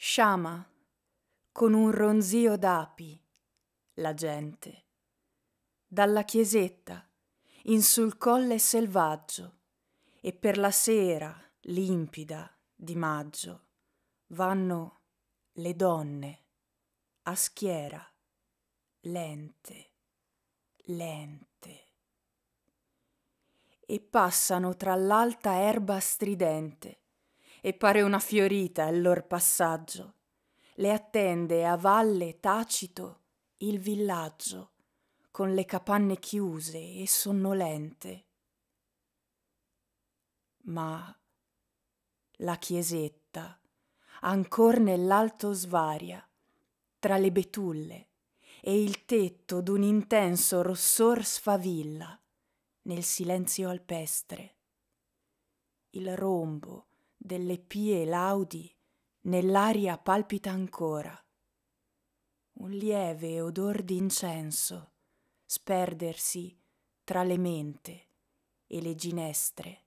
Sciama, con un ronzio d'api, la gente, dalla chiesetta, in sul colle selvaggio, e per la sera limpida di maggio vanno le donne a schiera, lente, lente, e passano tra l'alta erba stridente, e pare una fiorita il lor passaggio. Le attende a valle tacito il villaggio, con le capanne chiuse e sonnolente. Ma la chiesetta ancor nell'alto svaria, tra le betulle, e il tetto d'un intenso rossor sfavilla nel silenzio alpestre. Il rombo delle pie laudi nell'aria palpita ancora. Un lieve odor d'incenso sperdersi tra le mente e le ginestre.